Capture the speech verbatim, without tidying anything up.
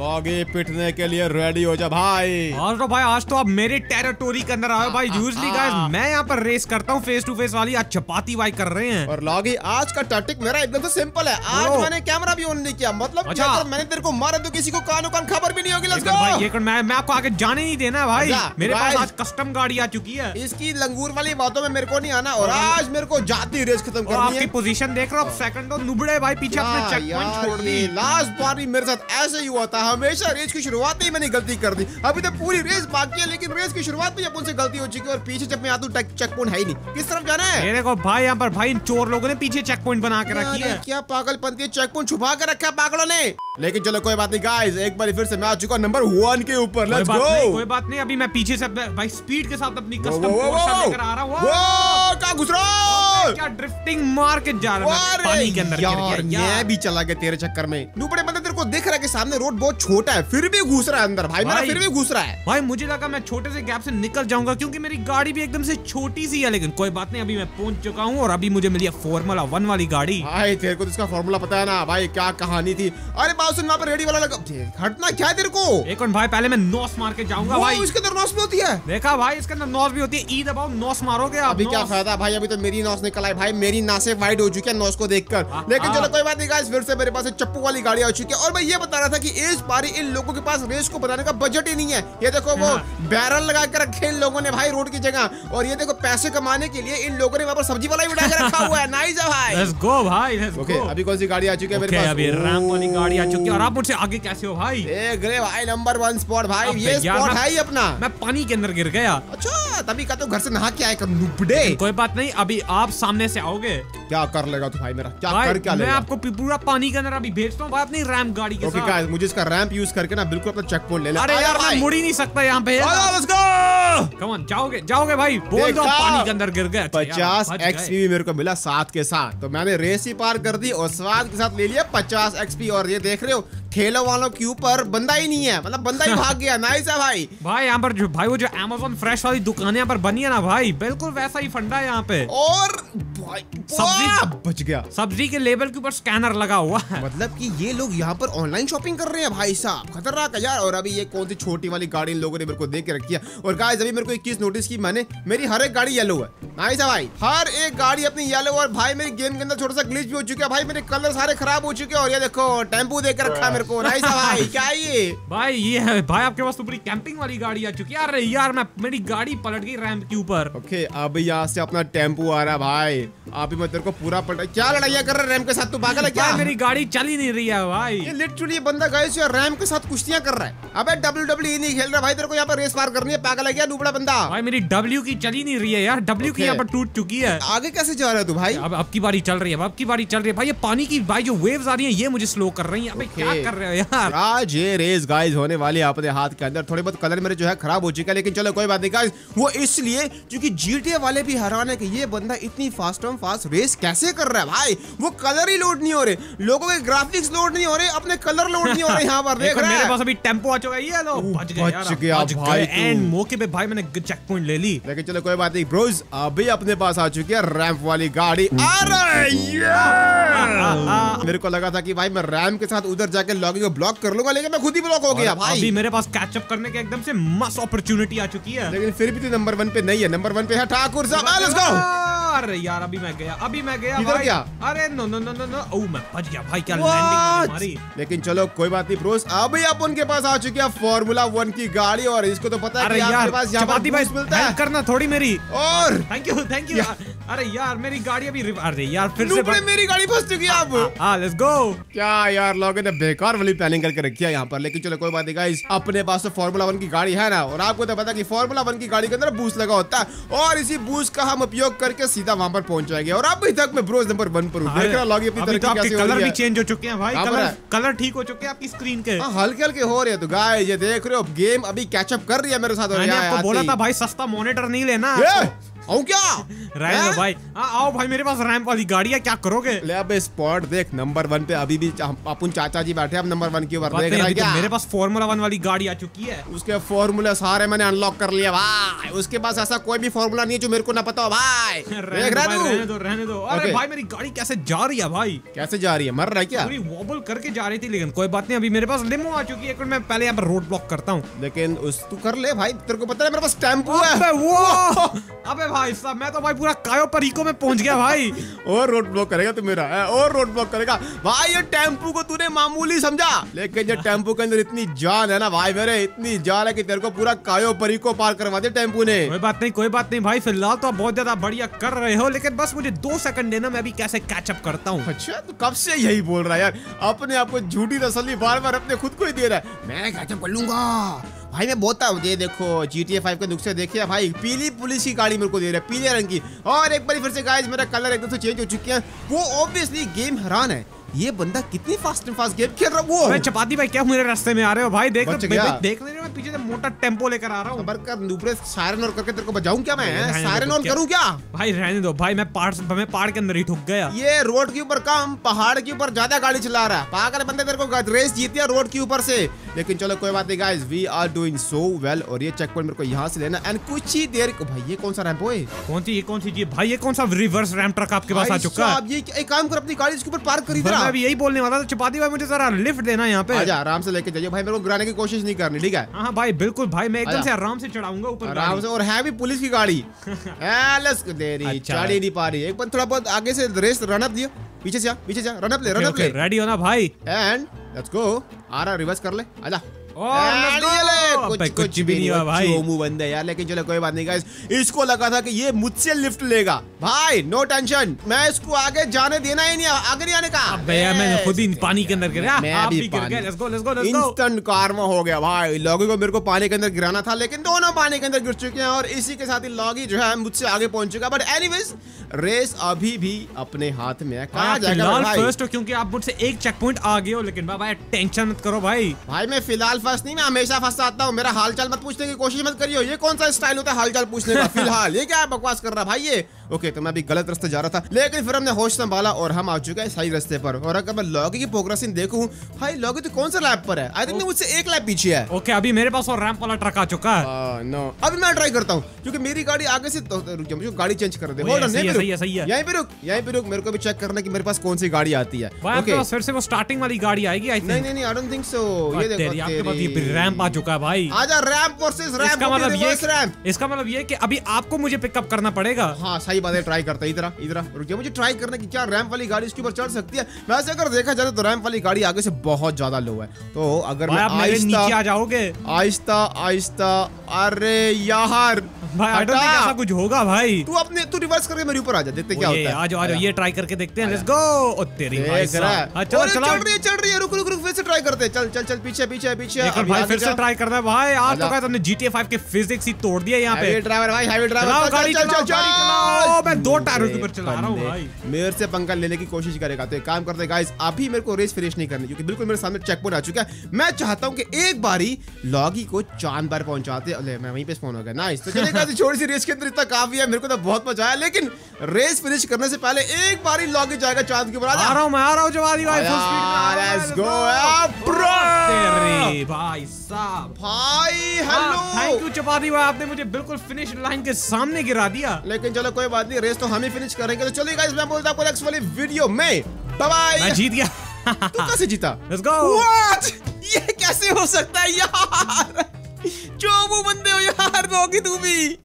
लॉगी पिटने के लिए रेडी हो जा भाई। आज तो भाई आज तो आप मेरे टेरिटोरी के अंदर आए भाई। यूजली गाइस मैं यहाँ पर रेस करता हूँ फेस टू फेस वाली, आज चपाती भाई कर रहे हैं। और लॉगी आज का टैक्टिक मेरा एकदम से सिंपल है। आज मैंने कैमरा भी ऑन नहीं किया, मतलब अच्छा। अगर मैंने तेरे को मारा तो किसी को कानो कान खबर भी नहीं होगी। लेट्स गो भाई। ये मैं मैं आपको आगे जाने नहीं देना भाई। मेरे पास आज कस्टम गाड़ी आ चुकी है। इसकी लंगूर वाली बातों में मेरे को नहीं आना और आज मेरे को जाती रेस खत्म करनी है। आपकी पोजीशन देख रहे हो, सेकंड और नुबड़े भाई पीछे अपने चेक पॉइंट छोड़ दी। लास्ट बार भी मेरे साथ ऐसे ही हुआ था। हमेशा रेस की शुरुआत में ही मैंने गलती कर दी। अभी तो पूरी रेस बाकी है लेकिन रेस की शुरुआत में अपन से गलती हो चुकी है। और पीछे जब मैं आता हूँ चेक पॉइंट है ही नहीं। किस तरफ जाना है? ये देखो भाई यहाँ पर भाई इन चोर लोगों ने पीछे चेक पॉइंट बना के रखी है। क्या पागलपंती, चेक पॉइंट छुपा के रखा है पागलों ने। लेकिन चलो कोई बात नहीं गाइस, एक बार फिर से मैं आ चुका हूं नंबर वन के ऊपर। Let's go. कोई बात नहीं, अभी मैं पीछे से भाई स्पीड के साथ अपनी कस्टम पोर्शा लेकर आ रहा हूं। वो क्या घुस रहा है? क्या ड्रिफ्टिंग मार के जा रहा है पानी के अंदर। यार मैं भी चला गया तेरे चक्कर में। नुबड़े बंदे तेरे को दिख रहा है कि सामने रोड बहुत छोटा है फिर भी घुस रहा है अंदर। भाई मेरा फिर भी घुस रहा है। भाई मुझे लगा मैं छोटे से गैप से निकल जाऊंगा क्योंकि मेरी गाड़ी भी एकदम से छोटी सी है। लेकिन कोई बात नहीं, अभी मैं पहुंच चुका हूँ और अभी मुझे मिली है फॉर्मूला वन वाली गाड़ी। भाई तेरे को इसका फॉर्मूला पता है ना भाई, क्या कहानी थी। अरे बात सुन, वहाँ पर रेडी वाला लगा। हटना क्या है तेरे को? एक मिनट भाई, पहले मैं नॉस मार के जाऊंगा भाई। इसके अंदर नॉस भी होती है? देखा भाई, इसके अंदर नॉस भी होती है। ई दबाओ, नॉस मारोगे आप। अभी क्या फायदा भाई, अभी तो मेरी नॉस निकल आई भाई। मेरी नासे वाइड हो चुकी है नॉस को देखकर। लेकिन चलो कोई बात नहीं गाइस, फिर से मेरे पास चप्पू वाली गाड़ी आ चुकी है। और मैं ये बता रहा था कि इस बार इन लोगों के पास रेस को बनाने का बजट ही नहीं है। ये देखो वो बैरल लगा के रखे इन लोगों ने भाई रोड की जगह। और ये देखो पैसे कमाने के लिए इन लोगों ने वहाँ पर सब्जी वाला भी उठा के रखा हुआ है। नाइस है भाई। लेट्स गो भाई, लेट्स गो। अभी कौन सी गाड़ी आ चुकी है मेरे पास? अभी रैंप वाली गाड़ी आ चुकी है। और आप मुझसे आगे कैसे हो भाई? देख रहे भाई, नंबर वन स्पॉट भाई। ये स्पॉट है ही अपना। मैं पानी के अंदर गिर गया। अच्छा, तभी का तो घर से नहा के आए कर नुबड़े। कोई बात नहीं, अभी आप सामने से आओगे। क्या कर लेगा तू भाई मेरा? क्या भाई, कर क्या लेगा? मैं आपको पूरा पानी के अंदर अभी भेजता हूँ अपनी रैंप गाड़ी के साथ। गाइस मुझे इसका रैंप यूज करके ना बिल्कुल अपना चेक पॉइंट ले लेना। अरे यार मैं मुड़ ही नहीं सकता यहाँ पे। Let's go. कम ऑन, जाओगे जाओगे भाई। बोल दो पानी के अंदर गिर गए। पचास एक्सपी भी मेरे को मिला साथ के साथ, तो मैंने रेस ही पार कर दी और स्वाद के साथ ले लिया पचास एक्सपी। और ये देख रहे हो ठेलों वालों के ऊपर बंदा ही नहीं है, मतलब बंदा ही भाग गया। नाइस है भाई। भाई यहाँ पर जो भाई वो जो अमेज़न फ्रेश वाली दुकान यहाँ पर बनी है ना भाई, बिल्कुल वैसा ही फंडा है यहाँ पे। और भाई सब्जी बच गया। सब्जी के लेबल के ऊपर स्कैनर लगा हुआ है। मतलब कि ये लोग यहाँ पर ऑनलाइन शॉपिंग कर रहे हैं भाई साहब, खतरनाक है यार। और अभी ये कौन सी छोटी वाली गाड़ी इन लोगों ने मेरे को दे के रखी है। और गाइस अभी मेरे को एक चीज नोटिस की मैंने, मेरी हर एक गाड़ी येलो है। नाइस है भाई, हर एक गाड़ी अपनी येलो। और भाई मेरी गेम के अंदर छोटा सा ग्लिच भी हो चुका है भाई, मेरे कलर सारे खराब हो चुके हैं। और ये देखो टेम्पो दे के रखा है मेरे को। नाइस है भाई। क्या ये भाई? ये है भाई आपके पास तो पूरी कैंपिंग वाली गाड़ी आ चुकी है। अरे यार मैं मेरी गाड़ी पलट गई रैंप के ऊपर। ओके अब यहाँ से अपना टेम्पो आ रहा है भाई। अभी मैं तेरे को पूरा पलटा। क्या लड़ाइयाँ कर रहा है रैंप के साथ? तू पागल है क्या? मेरी गाड़ी चल ही नहीं रही है भाई। ये लिटरली बंदा गाइस रैंप के साथ कुश्तियां कर रहा है। अबे डब्ल्यू डब्ल्यू ई नहीं खेल रहा भाई, तेरे को यहाँ पर रेस पार करनी है। पागल है क्या नुबड़ा बंदा? भाई मेरी डब्ल्यू की चल ही नहीं रही है यार। डब्ल्यू की यहाँ पर टूट चुकी है। आगे कैसे जा रहा है तू भाई? अब अब की बारी चल रही है, अब की बारी चल रही है भाई। ये पानी की भाई जो वेव्स आ रही है ये मुझे स्लो कर रही है। अबे क्या कर रहे हो यार? आज ये रेस गाइस होने वाली है अपने हाथ के अंदर। थोड़े बहुत कलर मेरे जो है खराब हो चुका है, लेकिन चलो कोई बात नहीं गाइस। वो इसलिए क्योंकि जीटीए वाले भी हैरान है कि ये बंदा इतनी फास्ट एंड फास्ट रेस कैसे कर रहा है भाई। वो कलर ही लोड नहीं हो रहे, लोगों के ग्राफिक्स लोड नहीं हो रहे, अपने कलर लोड नहीं हो रहे। यहाँ पर देख रहा है मेरे पास अभी टेम्पो आ चुका है। ये लो बच गया यार, बच गया भाई। एंड मौके पे भाई मैंने चेक पॉइंट ले ली। लेकिन चलो कोई बात नहीं ब्रोस, अभी अपने पास आ चुकी है रैंप वाली गाड़ी। अरे यार मेरे को लगा था कि भाई मैं रैंप के साथ उधर जाके लॉगिंग को ब्लॉक कर लूंगा, लेकिन मैं खुद ही ब्लॉक हो गया भाई। अभी मेरे पास कैचअप करने के एकदम से मस्त अपॉर्चुनिटी आ चुकी है। लेकिन फिर भी तो नंबर वन पे नहीं है, नंबर वन पे है ठाकुर साहब। Let's go. अरे यार अभी मैं गया, अभी मैं गया भाई। गया? अरे no no no no no, oh मैं बच गया भाई। क्या लैंडिंग मारी। लेकिन चलो कोई बात नहीं ब्रोस, अभी आप उनके पास आ चुके हैं फॉर्मूला वन की गाड़ी। और इसको तो पता है कि आपके पास यहाँ पर बूस्ट मिलता है। करना थोड़ी मेरी। और थैंक यू थैंक यू। अरे यार मेरी गाड़ी अभी, अरे यार फिर से मेरी गाड़ी फंस चुकी है अब। हाँ लेट्स गो। क्या यार लोगों ने बेकार वाली प्लानिंग करके रखी है यहाँ पर। लेकिन चलो कोई बात नहीं गाइस, अपने पास तो फॉर्मूला वन की गाड़ी है ना। और आपको तो पता है कि फॉर्मूला वन की गाड़ी के अंदर बूस्ट लगा होता है और इसी बूस्ट का हम उपयोग करके सीधा वहां पर पहुंच जाएंगे। और अभी तक मैं ब्रोस नंबर वन पर हूँ। देख रहा लॉगी अपनी तरह कैसे कलर भी चेंज हो चुके हैं भाई। कलर कलर ठीक हो चुके हैं आपकी स्क्रीन के। हल्के हल्के हो रहे हैं। तो गाइस ये देख रहे हो गेम अभी कैचअप कर रही है मेरे साथ। मैंने आपको बोला था भाई सस्ता मॉनिटर नहीं लेना। हूँ क्या? रहने दो भाई। हाँ आओ भाई, मेरे पास रैंप वाली गाड़ी है, क्या करोगे? ले अब स्पॉट देख, नंबर वन पे अभी भी अपन चाचा जी बैठे, अब नंबर वन के ऊपर देख रहा है क्या? मेरे पास फॉर्मूला वन वाली गाड़ी आ चुकी है। उसके फॉर्मूले सारे मैंने अनलॉक कर लिया भाई। उसके पास ऐसा कोई भी फॉर्मूला नहीं है जो मेरे को ना पता हो भाई। देख रहा है, रहने दो रहने दो। अरे भाई मेरी गाड़ी कैसे जा रही है भाई? कैसे जा रही है? मर रहा है क्या? पूरी वॉबल करके जा रही थी, लेकिन कोई बात नहीं, अभी मेरे पास लिमो आ चुकी है। एक मैं पहले यहाँ पर रोड ब्लॉक करता हूँ। लेकिन उस तू कर ले भाई, तेरे को पता है मेरे पास टेम्पो है। अबे वो अबे भाई साहब, मैं तो भाई पूरा कायो परिको में पहुंच गया भाई। और रोड ब्लॉक करेगा तू मेरा है? और रोड ब्लॉक करेगा भाई? ये टेम्पो को तूने मामूली समझा, लेकिन ये टेम्पो के अंदर इतनी जान है ना भाई मेरे, इतनी जान है कि तेरे को पूरा कायो परिको पार करवा दिया टेम्पो ने। कोई बात नहीं कोई बात नहीं भाई, फिलहाल तो आप बहुत ज्यादा बढ़िया कर रहे हो, लेकिन बस मुझे दो सेकंड देना, मैं भी कैसे कैचअप करता हूँ। अच्छा तू कब से यही बोल रहा है यार? अपने आप को झूठी तसल्ली बार बार अपने खुद को ही दे रहा है। मैं कैचअप कर लूंगा भाई, मैं बोलता हूँ। ये देखो जी टी ए फाइव के नुस्खे देखिए भाई, पीली पुलिस की गाड़ी मेरे को दे रहा है, पीले रंग की। और एक बार फिर से गाइस मेरा कलर एकदम से चेंज हो चुके हैं। वो ऑब्वियसली गेम हैरान है, ये बंदा कितनी फास्ट एंड फास्ट गेम खेल रहा है। वो अरे चपाती भाई क्या मेरे रास्ते में आ रहे हो भाई? देख बच भाई, गया। भाई, देख ले रहे हो, मैं पीछे से मोटा टेम्पो लेकर आ रहा हूँ। खबर कर ऊपर सायरन और करके तेरे को बजाऊं क्या मैं? रहने दो, सायरन और क्या- करूं क्या? भाई रहने दो भाई, मैं पहाड़ मैं पहाड़ के अंदर ही ठुक गया। ये रोड के ऊपर कम, पहाड़ के ऊपर ज्यादा गाड़ी चला रहा है। पागल बंदे, तेरे को रेस जीती है रोड के ऊपर से। लेकिन चलो कोई बात नहीं guys, we are doing so well. और ये चेक पॉइंट मेरे को यहाँ से लेना एंड कुछ ही देर को। भाई ये कौन सा रैंप है? कौन सी ये कौन सी चीज भाई? ये कौन सा रिवर्स रैंप ट्रक आपके पास आ चुका है? अब ये एक काम कर, अपनी गाड़ी इसके ऊपर पार्क कर इधर। मैं अभी यही बोलने वाला था, चपाती भाई मुझे जरा लिफ्ट देना यहाँ पे। आजा आराम से लेके जाइए भाई, मेरे को गिराने की कोशिश नहीं करनी, ठीक है? हाँ भाई बिल्कुल भाई, मैं एकदम आजा। से आराम से चढ़ाऊंगा ऊपर आराम गाड़ी। से। और है भी पुलिस की गाड़ी। लेट्स दे रही, अच्छा। चढ़ ही नहीं पा रही। एक बार थोड़ा बहुत आगे से रेस रन अप दिया, पीछे से आ, पीछे जा, रन अप ले, रन अप ले। रेडी हो ना भाई? And let's go. आ रहा, रिवर्स कर ले, आजा। और let's go! ये ले, अबे, कुछ कुछ भी नहीं हुआ भाई। चोमू बंदे यार। लेकिन चलो कोई बात नहीं गाइस, इसको लगा था कि ये मुझसे लिफ्ट लेगा। भाई नो टेंशन, मैं इसको आगे जाने देना ही नहीं, आगे नहीं आने का। अबे यार मैंने खुद ही पानी के अंदर गिरा। मैं आप भी भी गिर पानी- गए। Let's go let's go let's go. Instant karma हो गया भाई। लॉगी को मेरे को पानी के अंदर गिराना था, लेकिन दोनों पानी के अंदर गिर चुके हैं। और इसी के साथ ही लॉगी जो है मुझसे आगे पहुंच चुका। बट एनीवेज रेस अभी भी अपने हाथ में है। कहाँ जाएगा फिलहाल भाई? फर्स्ट हो क्योंकि आप मुझसे एक चेक पॉइंट आगे हो, लेकिन भाई टेंशन मत करो भाई। भाई मैं फिलहाल फर्स्ट नहीं, मैं हमेशा फर्स्ट आता हूँ। मेरा हालचाल मत पूछने की कोशिश मत करियो। ये कौन सा स्टाइल होता है हालचाल पूछने का? फिलहाल ये क्या बकवास कर रहा भाई ये? ओके तो मैं अभी गलत रास्ते जा रहा था, लेकिन फिर हमने होश संभाला और हम आ चुके हैं सही रास्ते पर। और अगर मैं लॉगी की प्रोग्रेसिंग देखूं, भाई लॉगी तो कौन सा लैप पर है? आई थिंक मुझसे एक लैप पीछे है। ओके अभी मेरे पास और रैंप वाला ट्रक आ चुका है। नो अभी मैं ट्राई करता हूँ, क्योंकि मेरी गाड़ी आगे से तो, रुक जा, मुझे गाड़ी चेंज कर दे। ओए, होल्ड ऑन, सही यहीं है, पे सही है, रुक, सही है। यहीं पे रुक, यहीं पे रुक। मेरे को भी चेक करना कि मेरे पास कौन सी गाड़ी आती है। भाई आपके ओके पास फिर से वो स्टार्टिंग वाली गाड़ी आएगी आई नहीं थिंक। नहीं नहीं, आई डोंट थिंक सो। ये देखो तेरी आपके पास ये तेरी। रैंप आ चुका है भाई। आजा रैंप वर्सेस रैंप। इसका मतलब ये रैंप। इसका मतलब ये कि अभी आपको मुझे पिकअप करना पड़ेगा। हाँ सही बात है, ट्राई करता है। इधर इधर रुक जा, मुझे ट्राई करना कि क्या रैंप वाली गाड़ी इसके ऊपर चढ़ सकती है। वैसे अगर देखा जाए तो रैंप वाली गाड़ी आगे से बहुत ज्यादा लो है। तो अगर भाई मैं आप मेरे नीचे आ आहिस्ता जाओगे आहिस्ता आहिस्ता, अरे यार भाई। आई डोंट थिंक ऐसा कुछ होगा भाई। तू अपने तू रिवर्स करके मेरे ऊपर आ जा, देखते क्या ये, होता है। आ जाओ आ जाओ, ये ट्राई करके देखते हैं। Let's go. ओ तेरी भाई देख रहा है। साहब। हाँ, चलो अरे चलो चल रही है चल रही है, रुक रुक रुक, फिर से ट्राई करते हैं। चल चल चल, पीछे पीछे पीछे। लेकिन अभी भाई आगे फिर से जा। ट्राई करना है भाई। आज तो आजा। क्या तुमने जी टी ए फाइव के फिजिक्स ही तोड़ दिया यहाँ पे। हाईवे ड्राइवर भाई, हाईवे ड्राइवर। चलाओ चल, गाड़ी चल, चलाओ चल, गाड़ी चल। चलाओ। मैं दो टायरों के ऊपर चला रहा हूँ बंदे, भाई। मेरे से पंगा लेने की कोशिश करेगा तो एक काम करते गाइस, अभी मेरे को रेस फिनिश नहीं करनी, क्योंकि बिल्कुल मेरे सामने चेक पॉइंट आ चुका है। मैं चाहता हूं कि एक बारी लॉगी को चांद पर पहुंचाते। अरे मैं वहीं पे स्पॉन हो गया। नाइस। तो चलिए गाइस, छोटी सी रेस के अंदर इतना काफी है, मेरे को तो बहुत मजा आया। लेकिन रेस फिनिश करने से पहले एक बारी लॉगी जाएगा चांद के ऊपर। आ रहा हूँ मैं, आ रहा हूँ जवानी भाई, फुल स्पीड में। Let's go bro. तेरी भाई साहब। भाई हेलो, थैंक यू चपाती भाई, आपने मुझे बिल्कुल फिनिश लाइन के सामने गिरा दिया। लेकिन चलो कोई बात नहीं, रेस तो हम ही फिनिश करेंगे। तो चलिए गाइस, मैं बोलता हूं आपको नेक्स्ट वाली वीडियो में। Bye bye. मैं जीत गया। तू कैसे जीता? Let's go. व्हाट? ये कैसे हो सकता है यार? चोमू बंदे हो यार, लोगी तू भी।